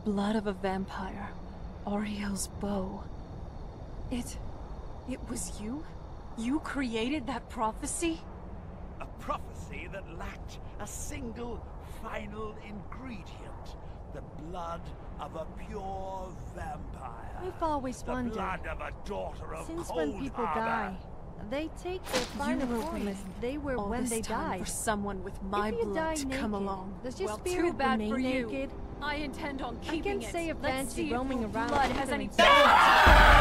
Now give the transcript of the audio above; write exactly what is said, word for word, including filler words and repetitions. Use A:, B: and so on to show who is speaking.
A: blood of a vampire. Ariel's bow. It... it was you? You created that prophecy?
B: A prophecy that lacked a single final ingredient. The blood of a pure vampire.
C: I've always
B: the
C: wondered,
B: blood of a daughter of
C: since
B: Cold
C: when people
B: Harbor.
C: die, they take their final
A: were
C: form as
A: waiting
C: they were
A: all
C: when
A: this
C: they
A: time
C: died.
A: for someone with my
C: if you
A: blood
C: die
A: to
C: naked,
A: come along.
C: does your
A: Well,
C: spirit
A: too bad
C: remain
A: for you.
C: naked?
A: I intend on
C: I
A: keeping
C: can't
A: it.
C: say if
A: Let's
C: fancy
A: see if
C: roaming
A: your
C: around
A: blood has any
C: either.